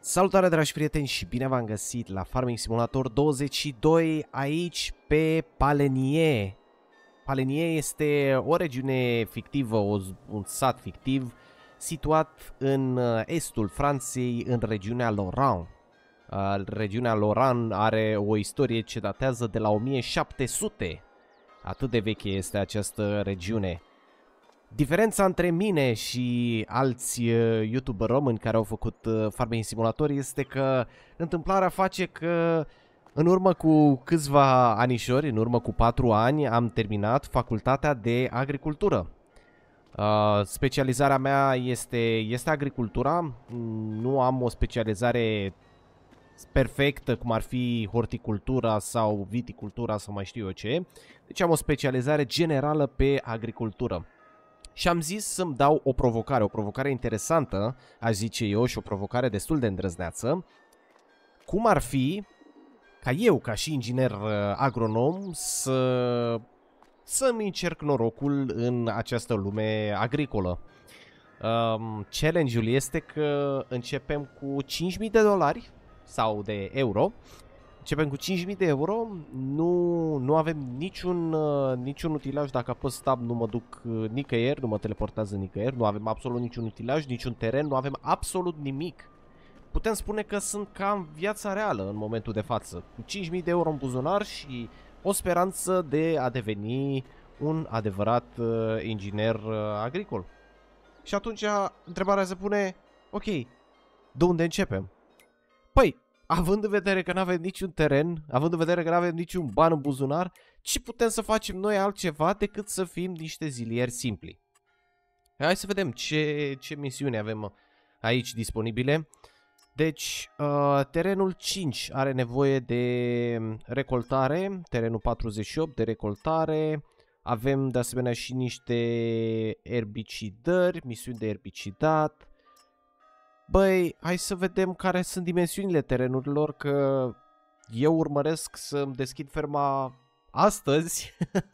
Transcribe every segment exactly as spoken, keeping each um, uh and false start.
Salutare, dragi prieteni, și bine v-am găsit la Farming Simulator douăzeci și doi, aici pe Palenie. Palenie este o regiune fictivă, o, un sat fictiv situat în estul Franței, în regiunea Lorraine. Uh, regiunea Lorraine are o istorie ce datează de la o mie șapte sute. Atât de veche este această regiune. Diferența între mine și alți uh, YouTuber români care au făcut uh, Farming Simulator este că întâmplarea face că în urmă cu câțiva anișori, în urmă cu patru ani, am terminat facultatea de agricultură. Uh, specializarea mea este, este agricultura, nu am o specializare perfectă cum ar fi horticultura sau viticultura sau mai știu eu ce, deci am o specializare generală pe agricultură. Și am zis să-mi dau o provocare, o provocare interesantă, aș zice eu, și o provocare destul de îndrăzneață. Cum ar fi ca eu, ca și inginer agronom, să să-mi încerc norocul în această lume agricolă. Um, Challenge-ul este că începem cu cinci mii de dolari sau de euro. Începem cu cinci mii de euro, nu, nu avem niciun, uh, niciun utilaj, dacă apăs tab nu mă duc uh, nicăieri, nu mă teleportează nicăieri, nu avem absolut niciun utilaj, niciun teren, nu avem absolut nimic. Putem spune că sunt ca în viața reală în momentul de față, cu cinci mii de euro în buzunar și o speranță de a deveni un adevărat uh, inginer uh, agricol. Și atunci întrebarea se pune, ok, de unde începem? Păi, având în vedere că nu avem niciun teren, având în vedere că nu avem niciun ban în buzunar, ce putem să facem noi altceva decât să fim niște zilieri simpli? Hai să vedem ce, ce misiuni avem aici disponibile. Deci, uh, terenul cinci are nevoie de recoltare, terenul patruzeci și opt de recoltare. Avem de asemenea și niște erbicidări, misiuni de erbicidat. Băi, hai să vedem care sunt dimensiunile terenurilor, că eu urmăresc să-mi deschid ferma astăzi,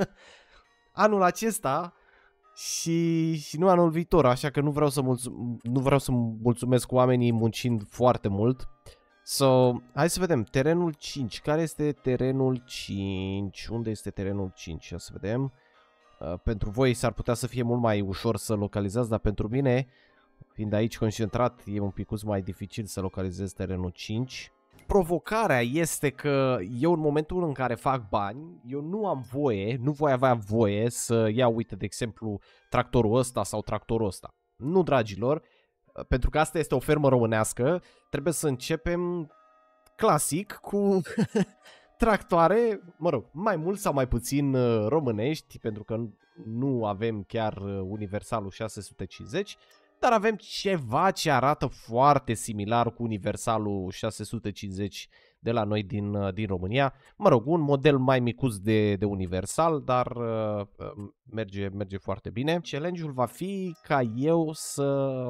anul acesta și, și nu anul viitor, așa că nu vreau să, mulțum nu vreau să mulțumesc oamenii muncind foarte mult. So, hai să vedem, terenul cinci, care este terenul cinci? Unde este terenul cinci? Ia să vedem. Uh, pentru voi s-ar putea să fie mult mai ușor să localizați, dar pentru mine, fiind aici concentrat, e un pic mai dificil să localizez terenul cinci. Provocarea este că eu în momentul în care fac bani, eu nu am voie, nu voi avea voie să iau, uite, de exemplu, tractorul ăsta sau tractorul ăsta. Nu, dragilor, pentru că asta este o fermă românească, trebuie să începem clasic cu tractoare, mă rog, mai mult sau mai puțin românești, pentru că nu avem chiar universalul șase sute cincizeci, dar avem ceva ce arată foarte similar cu universalul șase sute cincizeci de la noi din, din România. Mă rog, un model mai micuț de, de universal, dar uh, merge, merge foarte bine. Challenge-ul va fi ca eu să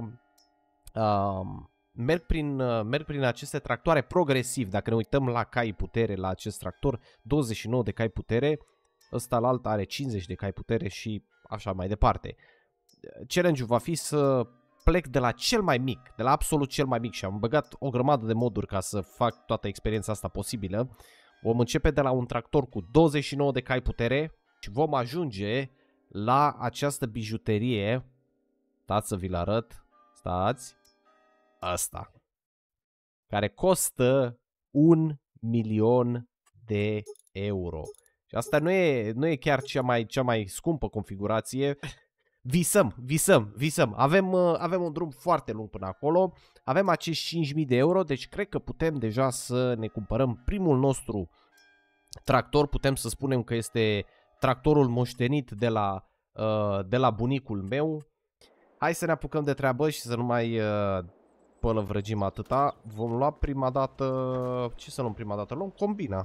uh, merg, prin, uh, merg prin aceste tractoare progresiv. Dacă ne uităm la cai putere la acest tractor, douăzeci și nouă de cai putere, ăsta la alt are cincizeci de cai putere și așa mai departe. Challenge-ul va fi să plec de la cel mai mic, de la absolut cel mai mic, și am băgat o grămadă de moduri ca să fac toată experiența asta posibilă. Vom începe de la un tractor cu douăzeci și nouă de cai putere și vom ajunge la această bijuterie. Stați să vi-l arăt. Stați. Asta. Care costă un milion de euro. Și asta nu e, nu e chiar cea mai, cea mai scumpă configurație. Visăm, visăm, visăm. Avem, uh, avem un drum foarte lung până acolo. Avem acești cinci mii de euro, deci cred că putem deja să ne cumpărăm primul nostru tractor. Putem să spunem că este tractorul moștenit de la, uh, de la bunicul meu. Hai să ne apucăm de treabă și să nu mai uh, pălăvrăgim atâta. Vom lua prima dată... Ce să luăm prima dată? Luăm combina.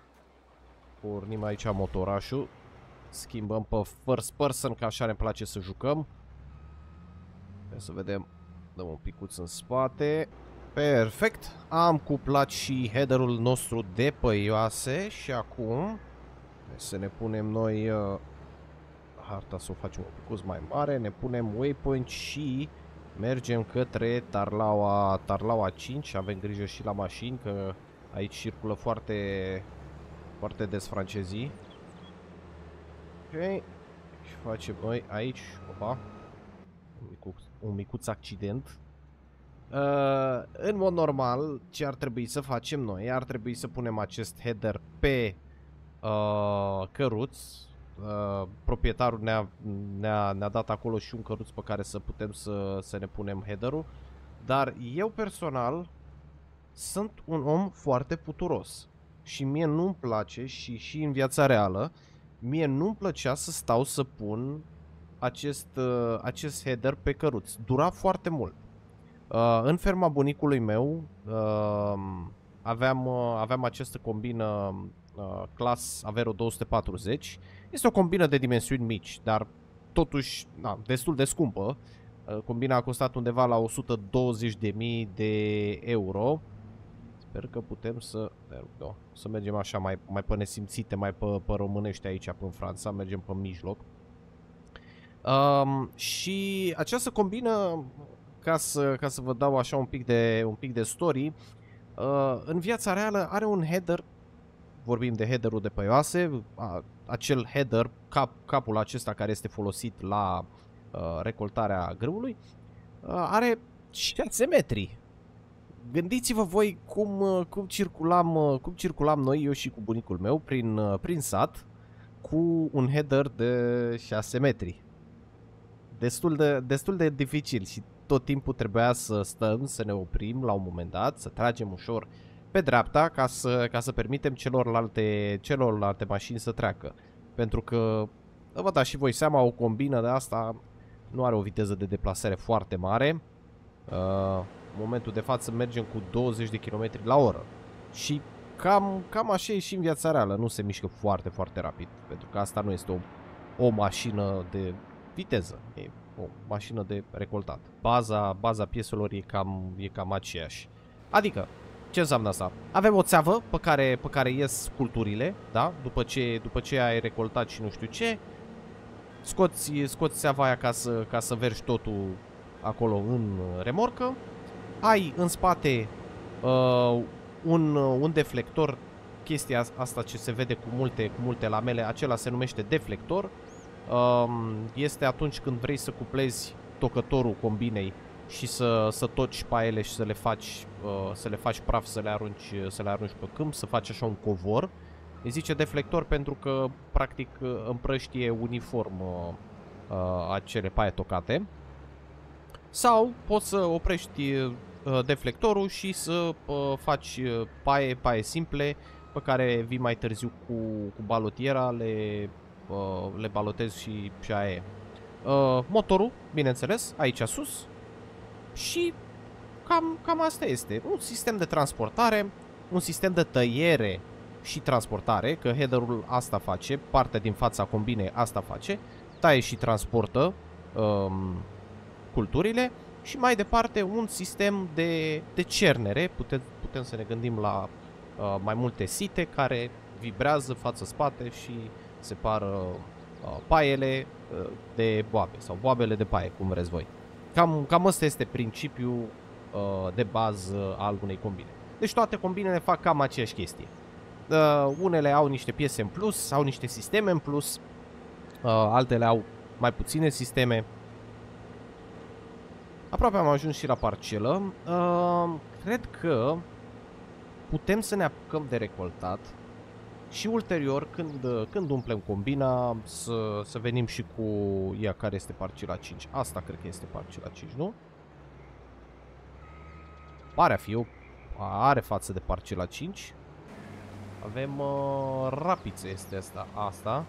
Pornim aici motorașul. Schimbăm pe first person, că așa ne place să jucăm. Hai să vedem. Dăm un picuț în spate. Perfect. Am cuplat și headerul nostru de păioase. Și acum să ne punem noi uh, harta, să o facem un picuț mai mare. Ne punem waypoint și Mergem către Tarlaua, Tarlaua cinci. Avem grijă și la mașini, că aici circulă foarte, foarte des francezii. Ok. Și facem noi aici, opa, un micuț, un micuț accident. Uh, în mod normal, ce ar trebui să facem noi? Ar trebui să punem acest header pe uh, căruț. Uh, proprietarul ne-a ne-a, ne-a dat acolo și un căruț pe care să putem să, să ne punem headerul. Dar eu personal sunt un om foarte puturos. Și mie nu-mi place, și, și în viața reală, mie nu-mi plăcea să stau să pun acest, uh, acest header pe căruț. Dura foarte mult. Uh, în ferma bunicului meu uh, aveam, uh, aveam această combină uh, Class Avero două sute patruzeci. Este o combină de dimensiuni mici, dar totuși na, destul de scumpă. Uh, combina a costat undeva la o sută douăzeci de mii de euro. Sper că putem să, da, să mergem așa mai, mai pe nesimțite, mai pe, pe românești aici, pe în Franța. Mergem pe mijloc. Um, și această combină, ca să, ca să vă dau așa un pic de, un pic de story, uh, în viața reală are un header, vorbim de headerul de pe oase, acel header, cap, capul acesta care este folosit la uh, recoltarea grâului, uh, are șase metri. Gândiți-vă voi cum, cum, circulam, cum circulam noi, eu și cu bunicul meu, prin, prin sat, cu un header de șase metri. Destul de, destul de dificil și tot timpul trebuia să stăm, să ne oprim la un moment dat, să tragem ușor pe dreapta ca să, ca să permitem celorlalte, celorlalte mașini să treacă. Pentru că, vă dați și voi seama, o combină de asta nu are o viteză de deplasare foarte mare. Uh, în momentul de față mergem cu douăzeci de kilometri la oră. Și cam, cam așa e și în viața reală, nu se mișcă foarte, foarte rapid. Pentru că asta nu este o, o mașină de viteză, e o mașină de recoltat. Baza, baza pieselor e cam, e cam aceeași. Adică, ce înseamnă asta? Avem o țeavă pe care, pe care ies culturile, da? După ce, după ce ai recoltat și nu știu ce, scoți, scoți țeava aia ca să, ca să vergi totul acolo în remorcă. Ai în spate uh, un, un deflector, chestia asta ce se vede cu multe, cu multe lamele, acela se numește deflector. Este atunci când vrei să cuplezi tocătorul combinei și să, să toci paiele și să le faci, să le faci praf, să le arunci, să le arunci pe câmp, să faci așa un covor. Îi zice deflector pentru că practic împrăștie uniform acele paie tocate. Sau poți să oprești deflectorul și să faci paie, paie simple pe care vii mai târziu cu, cu balotiera, le le balotez și, și aia e. Uh, motorul, bineînțeles, aici sus. Și cam, cam asta este. Un sistem de transportare, un sistem de tăiere și transportare, că headerul asta face, partea din fața combinei asta face, taie și transportă um, culturile. Și mai departe un sistem de, de cernere, putem, putem să ne gândim la uh, mai multe site care vibrează față-spate și separă uh, paiele uh, de boabe sau boabele de paie, cum vreți voi. Cam, cam ăsta este principiul uh, de bază al unei combine. Deci toate combinele fac cam aceeași chestie. Uh, unele au niște piese în plus, au niște sisteme în plus, uh, altele au mai puține sisteme. Aproape am ajuns și la parcelă. Uh, cred că putem să ne apucăm de recoltat. Și ulterior, când, când umplem combina, să, să venim și cu ea care este parcela cinci. Asta cred că este parcela cinci, nu? Pare a fi, o, are față de parcela cinci. Avem uh, rapiță este asta. asta.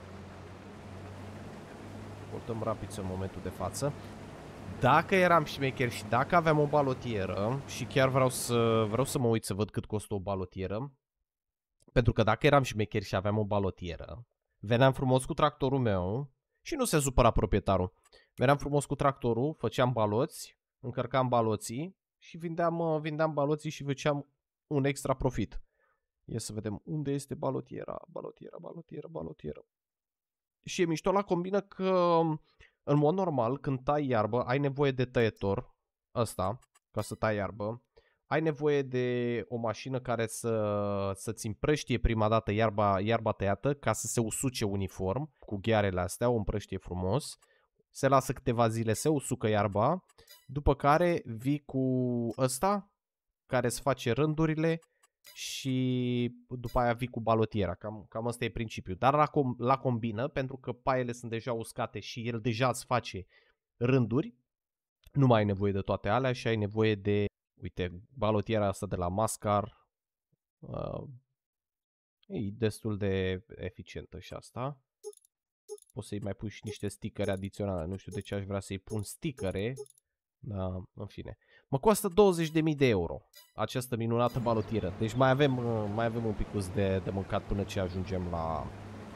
Portăm rapiță în momentul de față. Dacă eram șmecher și dacă aveam o balotieră, și chiar vreau să, vreau să mă uit să văd cât costă o balotieră, pentru că dacă eram șmecher și aveam o balotieră, veneam frumos cu tractorul meu și nu se supăra proprietarul. Veneam frumos cu tractorul, făceam baloți, încărcam baloții și vindeam, vindeam baloții și făceam un extra profit. Ia să vedem unde este balotiera, balotiera, balotiera, balotiera. Și e mișto la combină că, în mod normal, când tai iarbă, ai nevoie de tăietor ăsta, ca să tai iarbă. Ai nevoie de o mașină care să, să-ți împrăștie prima dată iarba, iarba tăiată ca să se usuce uniform cu ghearele astea, o împrăștie frumos. Se lasă câteva zile, se usucă iarba, după care vii cu ăsta care îți face rândurile și după aia vii cu balotiera. Cam, cam ăsta e principiul. Dar la, com la combină, pentru că paiele sunt deja uscate și el deja îți face rânduri, nu mai ai nevoie de toate alea și ai nevoie de, uite, balotiera asta de la Mascar. Uh, e destul de eficientă și asta. Poți să-i mai pui și niște stickere adiționale. Nu știu de ce aș vrea să-i pun stickere. Da, în fine. Mă costă douăzeci de mii de euro această minunată balotieră. Deci mai avem, mai avem un picuț de, de mâncat până ce ajungem la,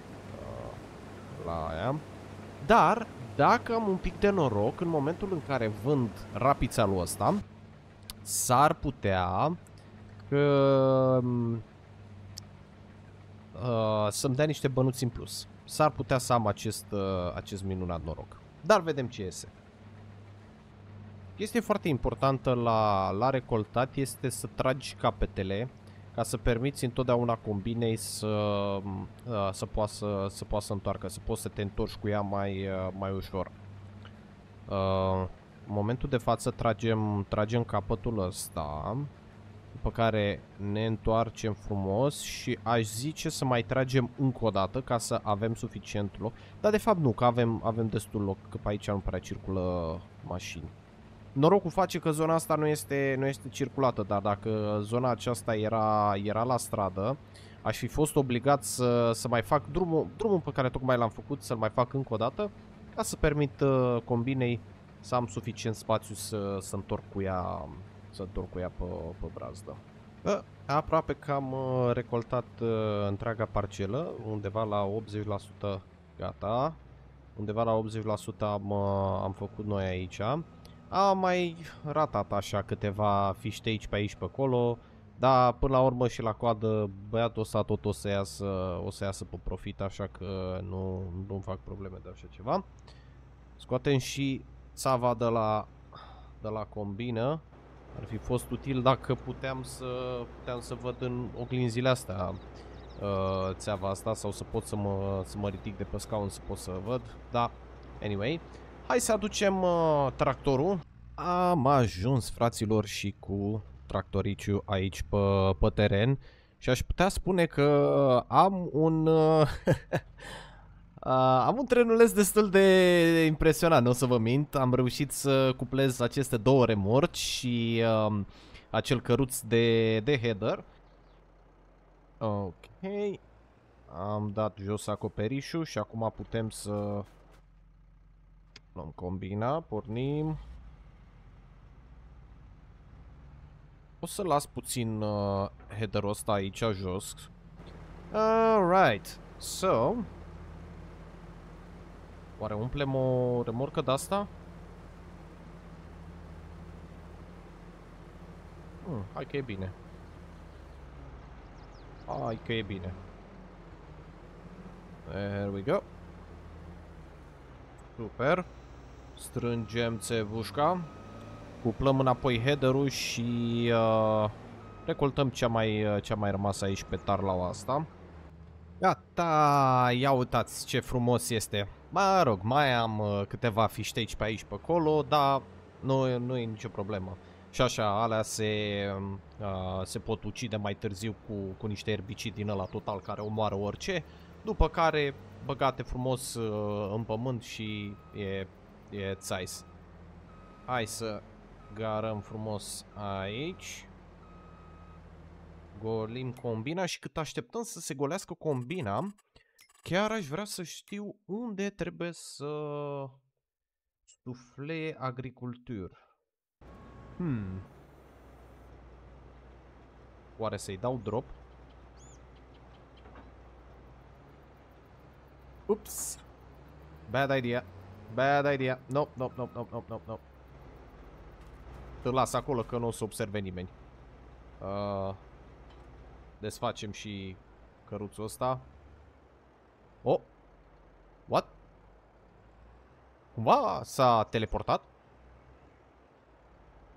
la aia. Dar, dacă am un pic de noroc, în momentul în care vând rapițelul ăsta, s-ar putea că, uh, să-mi dea niște bănuți în plus. S-ar putea să am acest, uh, acest minunat noroc. Dar vedem ce iese. Chestie foarte importantă la, la recoltat este să tragi capetele ca să permiți întotdeauna combinei să, uh, să, poată să, să poată să întoarcă, să poți să te întorci cu ea mai, uh, mai ușor. Uh, în momentul de față tragem, tragem capătul ăsta, după care ne întoarcem frumos și aș zice să mai tragem încă o dată ca să avem suficient loc. Dar de fapt nu, că avem, avem destul loc, că pe aici nu prea circulă mașini. Norocul face că zona asta nu este, nu este circulată, dar dacă zona aceasta era, era la stradă, aș fi fost obligat să, să mai fac drumul, drumul pe care tocmai l-am făcut, să-l mai fac încă o dată, ca să permit uh, combinei să am suficient spațiu să, să întorc cu ea, să întorc cu ea pe, pe brazdă. Uh, aproape că am uh, recoltat uh, întreaga parcelă, undeva la optzeci la sută gata, undeva la optzeci la sută am, uh, am făcut noi aici. Am mai ratat așa câteva fiște aici pe aici pe acolo, dar până la urmă și la coadă băiatul ăsta tot o să iasă, o să iasă pe profit, așa că nu, nu fac probleme de așa ceva. Scoatem și țava de la, de la combină. Ar fi fost util dacă puteam să, puteam să văd în oglinzile astea uh, țeava asta sau să pot să mă, să mă ridic de pe scaun să pot să văd, da, anyway. Hai să aducem uh, tractorul. Am ajuns, fraților, și cu tractoriciul aici pe, pe teren. Și aș putea spune că am un... Uh, uh, am un trenuleț destul de impresionant, nu o să vă mint. Am reușit să cuplez aceste două remorci și uh, acel căruț de, de header. Ok. Am dat jos acoperișul și acum putem să... luăm combina, pornim. O să las puțin uh, headerul ăsta aici jos. Alright, so... oare umplem o remorcă de-asta? Hmm, hai că e bine. Hai că e bine. There we go. Super. Strângem țevușca. Cuplăm înapoi headerul și uh, recoltăm ce-a mai, ce mai rămas aici pe tarlaua asta. Gata, ia uitați ce frumos este. Mă rog, mai am uh, câteva fiște aici pe aici pe acolo, dar nu, nu e nicio problemă. Și așa, alea se, uh, se pot ucide mai târziu cu, cu niște erbicidi din ăla total care omoară orice. După care băgate frumos uh, în pământ și e, e țais. Hai să garăm frumos aici. Golim combina și cât așteptăm să se golească combina, chiar aș vrea să știu unde trebuie să suflee agricultură. Hmm. Oare să-i dau drop? Ups. Bad idea. Bad idea. Nope, nope, nope, nope, nope, nope, nope. Îl las acolo că nu o să observe nimeni. Uh, desfacem și căruțul ăsta. Oh! What? Cumva s-a teleportat?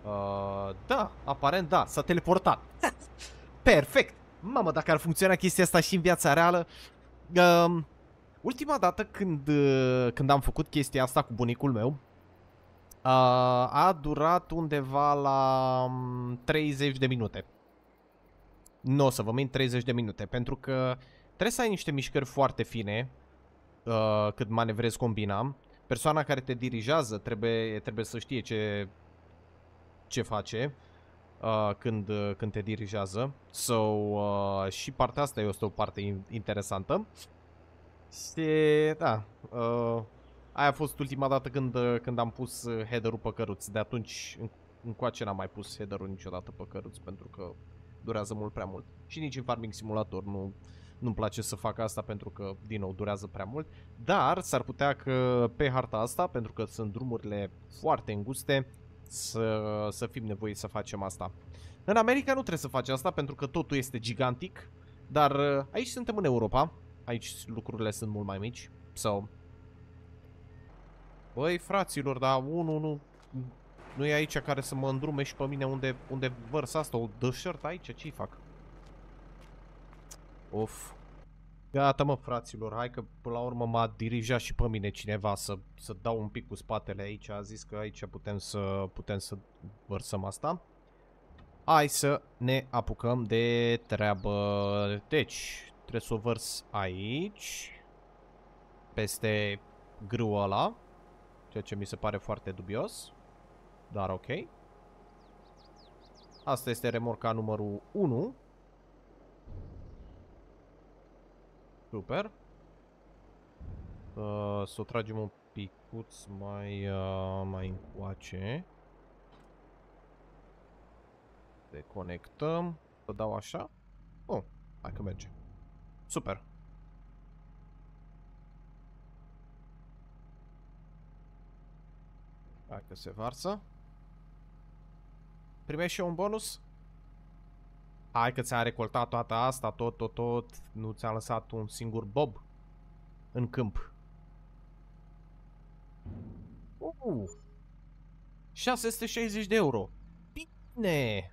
Uh, da, aparent da, s-a teleportat. Perfect! Mamă, dacă ar funcționa chestia asta și în viața reală. Uh, ultima dată când, uh, când am făcut chestia asta cu bunicul meu, uh, a durat undeva la um, treizeci de minute. Nu o să vă mint, treizeci de minute, pentru că trebuie să ai niște mișcări foarte fine uh, cât manevrezi combina. Persoana care te dirigează trebuie, trebuie să știe ce, ce face uh, când, uh, când te dirigează. So, uh, și partea asta este o parte interesantă. Și, da, uh, aia a fost ultima dată când, uh, când am pus header-ul pe căruț. De atunci încoace n-am mai pus header-ul niciodată pe căruț, pentru că durează mult prea mult. Și nici în Farming Simulator nu, nu-mi place să fac asta, pentru că, din nou, durează prea mult. Dar s-ar putea că pe harta asta, pentru că sunt drumurile foarte înguste, să, să fim nevoiți să facem asta. În America nu trebuie să faci asta, pentru că totul este gigantic. Dar aici suntem în Europa. Aici lucrurile sunt mult mai mici. So. Băi, fraților, dar unul nu... Nu e aici care să mă îndrume și pe mine unde, unde vărs asta, o deșert aici, ce-i fac? Of. Gata, mă, fraților, hai că până la urmă m-a dirijat și pe mine cineva să, să dau un pic cu spatele aici. A zis că aici putem să, putem să vărsăm asta. Hai să ne apucăm de treabă. Deci, trebuie să o vărs aici, peste grâul ăla, ceea ce mi se pare foarte dubios. Dar ok. Asta este remorca numărul unu. Super. Uh, să o tragem un picuț mai, uh, mai încoace. Deconectăm. Să dau așa. Oh, hai că merge. Super. Hai că se varsă. Primești și eu un bonus? Hai că ți-a recoltat toată asta, tot, tot, tot. Nu ți-a lăsat un singur bob în câmp. Uh, șase sute șaizeci de euro. Bine!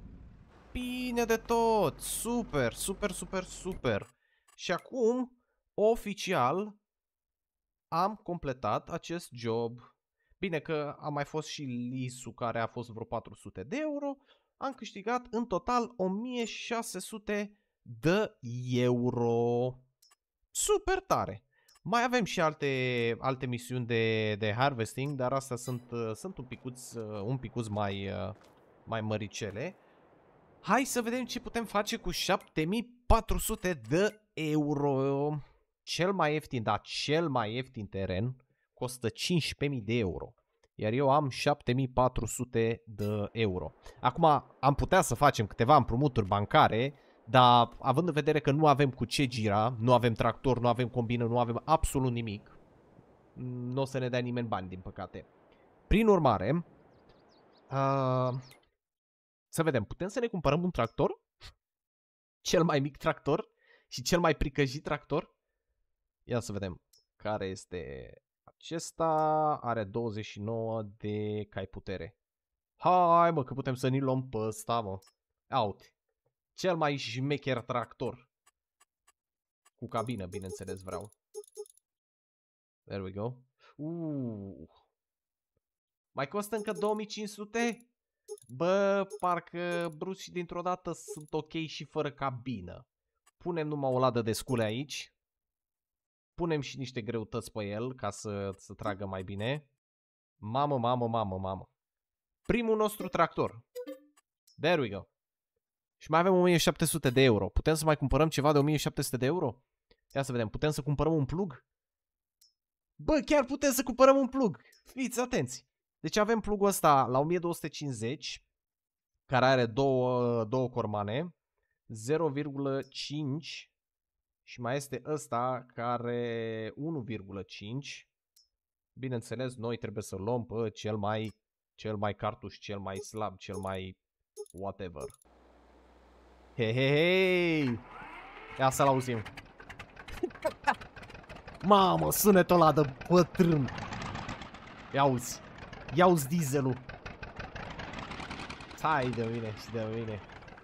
Bine de tot! Super, super, super, super. Și acum, oficial, am completat acest job. Bine că a mai fost și lease-ul care a fost vreo patru sute de euro. Am câștigat în total o mie șase sute de euro. Super tare! Mai avem și alte, alte misiuni de, de harvesting, dar astea sunt, sunt un picuț, un picuț mai, mai măricele. Hai să vedem ce putem face cu șapte mii patru sute de euro. Cel mai ieftin, da, cel mai ieftin teren costă cincisprezece mii de euro. Iar eu am șapte mii patru sute de euro. Acum am putea să facem câteva împrumuturi bancare, dar având în vedere că nu avem cu ce gira, nu avem tractor, nu avem combină, nu avem absolut nimic, nu o să ne dea nimeni bani, din păcate. Prin urmare, uh, să vedem, putem să ne cumpărăm un tractor? Cel mai mic tractor și cel mai pricăjit tractor? Ia să vedem care este... Acesta are douăzeci și nouă de cai putere. Hai mă, că putem să ni luăm pe ăsta, mă. Out. Cel mai șmecher tractor. Cu cabină, bineînțeles, vreau. There we go. Uh. Mai costă încă două mii cinci sute? Bă, parcă brusc și dintr-o dată sunt ok și fără cabină. Punem numai o ladă de scule aici. Punem și niște greutăți pe el ca să, să tragă mai bine. Mamă, mamă, mamă, mamă. Primul nostru tractor. There we go. Și mai avem o mie șapte sute de euro. Putem să mai cumpărăm ceva de o mie șapte sute de euro? Ia să vedem. Putem să cumpărăm un plug? Bă, chiar putem să cumpărăm un plug. Fiți atenți. Deci avem plugul ăsta la o mie două sute cincizeci, care are două, două cormane, zero virgulă cinci. Și mai este ăsta care unu virgulă cinci. Bineînțeles, noi trebuie să luăm pe cel mai, cel mai cartuș, cel mai slab, cel mai whatever. Hei, hei, hei! Ia să-l auzim. Mamă, sunetul ăla de bătrân. Ia uzi. Ia uzi dieselul. Hai de mine și de mine.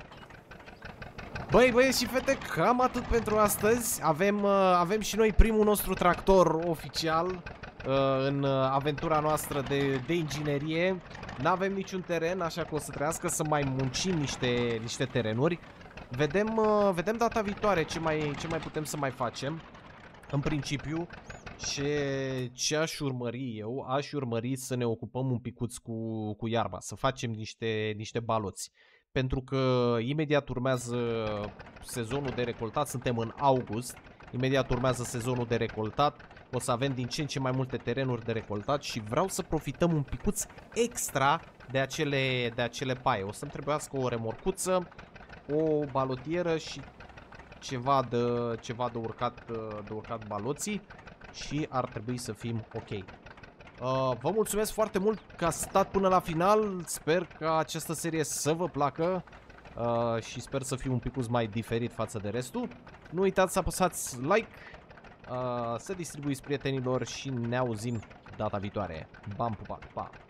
Băi, băieți și fete, cam atât pentru astăzi. Avem, uh, avem și noi primul nostru tractor oficial uh, în aventura noastră de, de inginerie. N-avem niciun teren, așa că o să trebuiască să mai muncim niște, niște terenuri. Vedem, uh, vedem data viitoare ce mai, ce mai putem să mai facem. În principiu, ce, ce aș urmări eu, aș urmări să ne ocupăm un picuț cu, cu iarba, să facem niște, niște baloți. Pentru că imediat urmează sezonul de recoltat, suntem în august, imediat urmează sezonul de recoltat, o să avem din ce în ce mai multe terenuri de recoltat și vreau să profităm un picuț extra de acele, de acele paie. O să-mi trebuiască o remorcuță, o balotieră și ceva de, ceva de, urcat, de urcat baloții și ar trebui să fim ok. Uh, vă mulțumesc foarte mult că ați stat până la final. Sper ca această serie să vă placă uh, și sper să fiu un pic mai diferit față de restul. Nu uitați să apăsați like, uh, să distribuiți prietenilor și ne auzim data viitoare. Bam, pupa, pa!